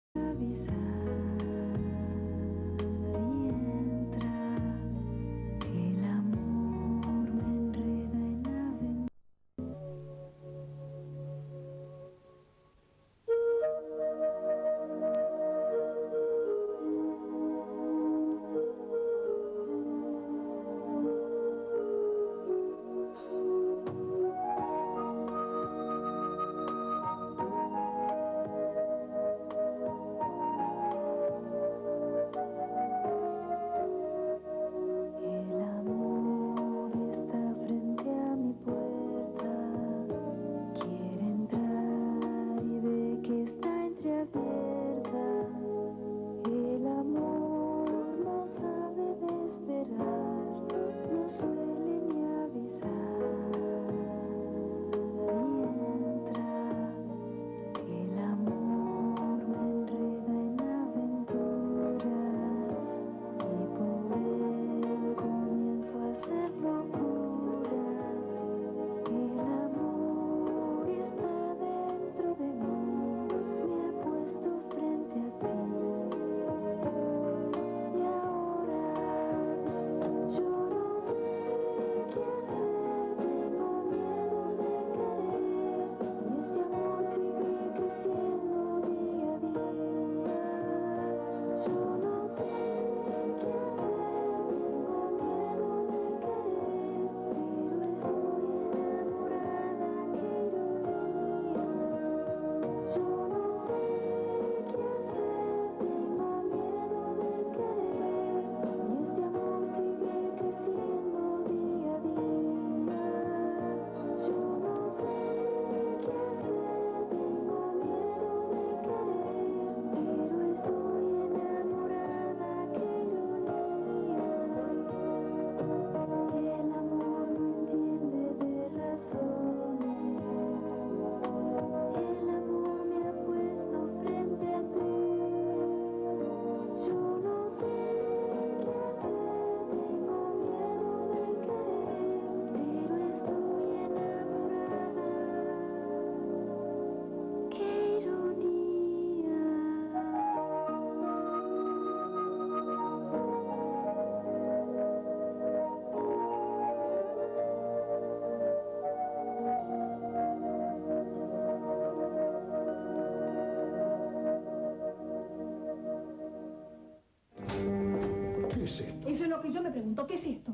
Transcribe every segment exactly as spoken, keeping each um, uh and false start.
Eso es lo que yo me pregunto. ¿Qué es esto?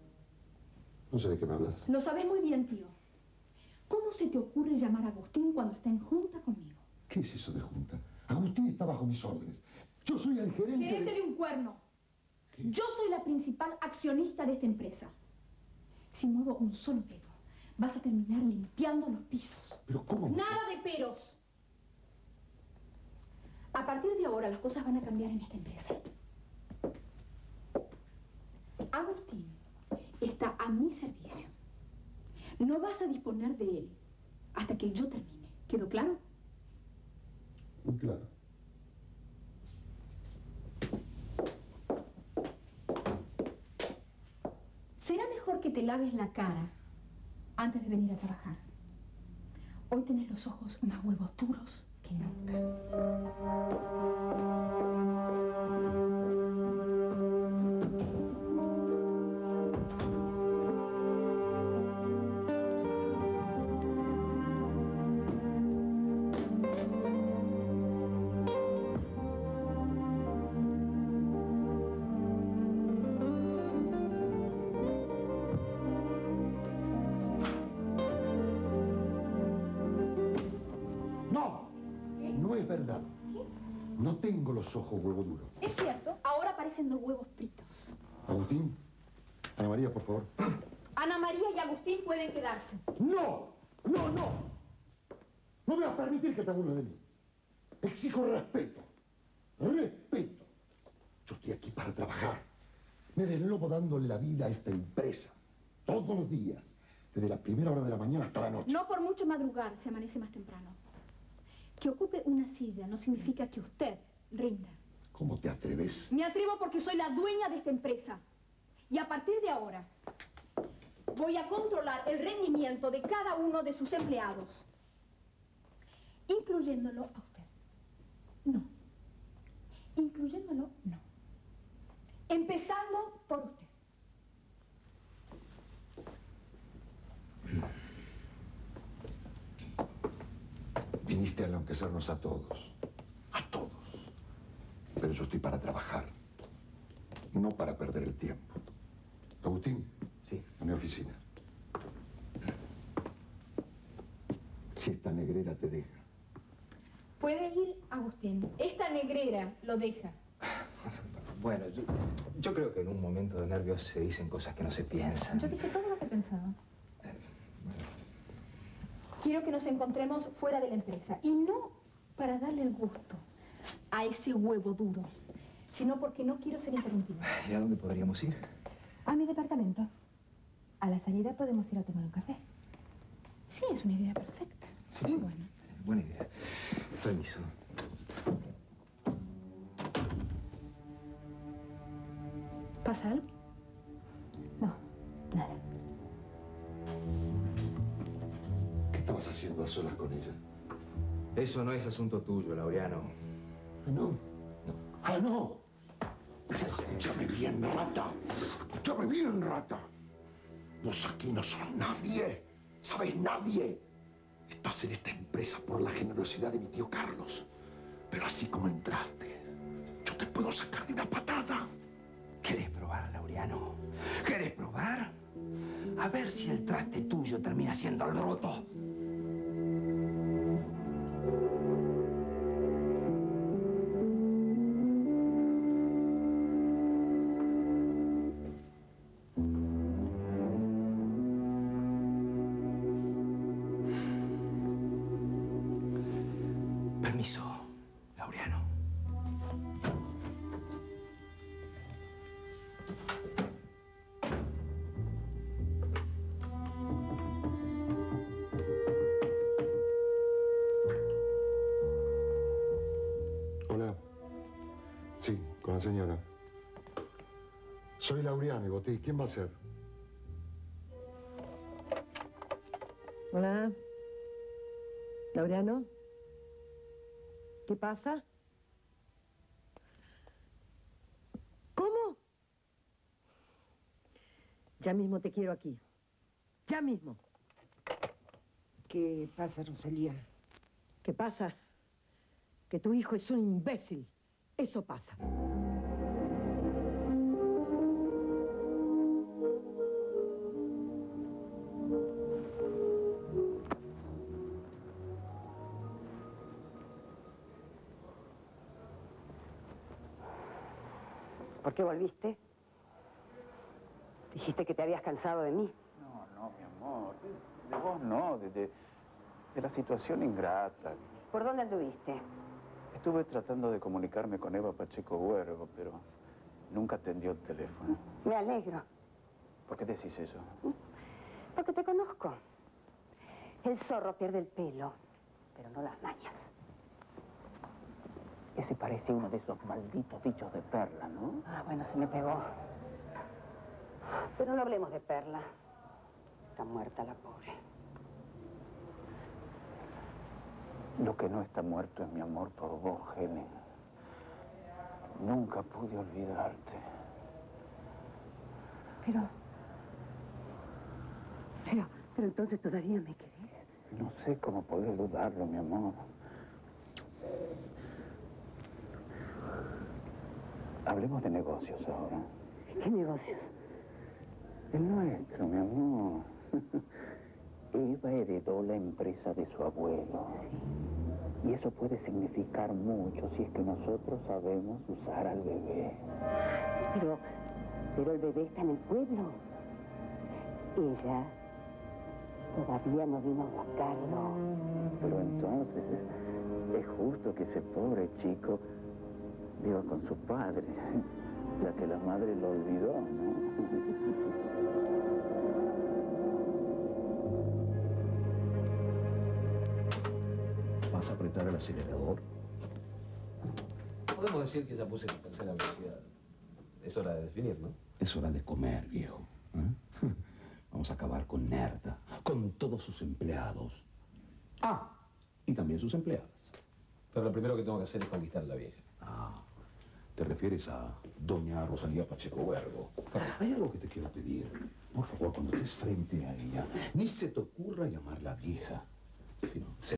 No sé de qué me hablas. Lo sabes muy bien, tío. ¿Cómo se te ocurre llamar a Agustín cuando está en junta conmigo? ¿Qué es eso de junta? Agustín está bajo mis órdenes. Yo soy el gerente... ¡Gerente de... de un cuerno! ¿Qué? Yo soy la principal accionista de esta empresa. Si muevo un solo dedo, vas a terminar limpiando los pisos. ¿Pero cómo? ¡Nada de peros! A partir de ahora las cosas van a cambiar en esta empresa. Agustín está a mi servicio. No vas a disponer de él hasta que yo termine. ¿Quedó claro? Muy claro. Será mejor que te laves la cara antes de venir a trabajar. Hoy tenés los ojos más huevos duros que nunca. Verdad. ¿Qué? No tengo los ojos huevo duros. Es cierto, ahora parecen dos huevos fritos. Agustín, Ana María, por favor. Ana María y Agustín pueden quedarse. ¡No! ¡No, no! No me vas a permitir que te burles de mí. Exijo respeto. Respeto. Yo estoy aquí para trabajar. Me deslobo dándole la vida a esta empresa. Todos los días. Desde la primera hora de la mañana hasta la noche. No por mucho madrugar, se amanece más temprano. Que ocupe una silla no significa que usted rinda. ¿Cómo te atreves? Me atrevo porque soy la dueña de esta empresa. Y a partir de ahora voy a controlar el rendimiento de cada uno de sus empleados. Incluyéndolo a usted. No, Pudiste enloquecernos a todos. A todos. Pero yo estoy para trabajar. No para perder el tiempo. Agustín. Sí. A mi oficina. Si esta negrera te deja. Puede ir, Agustín. Esta negrera lo deja. Bueno, yo, yo creo que en un momento de nervios se dicen cosas que no se piensan. Yo dije todo lo que pensaba. Eh, bueno. Quiero que nos encontremos fuera de la empresa. Y no para darle el gusto a ese huevo duro, sino porque no quiero ser interrumpida. ¿Y a dónde podríamos ir? A mi departamento. A la salida podemos ir a tomar un café. Sí, es una idea perfecta. Sí, Muy sí. buena. Buena idea. Permiso. ¿Pasa algo? No, nada. ¿Qué estabas haciendo a solas con ella? Eso no es asunto tuyo, Laureano. ¿Ah, no? No. ¡Ah, no! Escúchame bien, rata. Escúchame bien, rata. Vos aquí no sos nadie. ¿Sabes? Nadie. Estás en esta empresa por la generosidad de mi tío Carlos. Pero así como entraste, yo te puedo sacar de una patada. ¿Querés probar, Laureano? ¿Querés probar? A ver si el traste tuyo termina siendo el roto. Permiso, Laureano. Hola. Sí, con la señora. Soy Laureano y Botí. ¿Quién va a ser? Hola. Laureano. ¿Qué pasa? ¿Cómo? Ya mismo te quiero aquí. Ya mismo. ¿Qué pasa, Rosalía? ¿Qué pasa? Que tu hijo es un imbécil. Eso pasa. ¿Por qué volviste? Dijiste que te habías cansado de mí. No, no, mi amor. De, de vos no, de, de, de la situación ingrata. ¿Por dónde anduviste? Estuve tratando de comunicarme con Eva Pacheco Huergo, pero nunca atendió el teléfono. Me alegro. ¿Por qué decís eso? Porque te conozco. El zorro pierde el pelo, pero no las mañas. Ese parece uno de esos malditos bichos de Perla, ¿no? Ah, bueno, se me pegó. Pero no hablemos de Perla. Está muerta la pobre. Lo que no está muerto es mi amor por vos, Helen. Nunca pude olvidarte. Pero... Pero, pero entonces todavía me querés. No sé cómo podés dudarlo, mi amor. Hablemos de negocios ahora. ¿Qué negocios? El nuestro, mi amor. Eva heredó la empresa de su abuelo. Sí. Y eso puede significar mucho si es que nosotros sabemos usar al bebé. Pero... Pero el bebé está en el pueblo. Ella todavía no vino a buscarlo. Pero entonces es, es justo que ese pobre chico viva con su padre, ya que la madre lo olvidó, ¿no? ¿Vas a apretar el acelerador? Podemos decir que ya puse la tercera velocidad. Es hora de definir, ¿no? Es hora de comer, viejo. ¿Eh? Vamos a acabar con Nerda, con todos sus empleados. Ah, y también sus empleadas. Pero lo primero que tengo que hacer es conquistar a la vieja. Ah, te refieres a doña Rosalía Pacheco Huergo. Hay algo que te quiero pedir. Por favor, cuando estés frente a ella, ni se te ocurra llamarla vieja, sino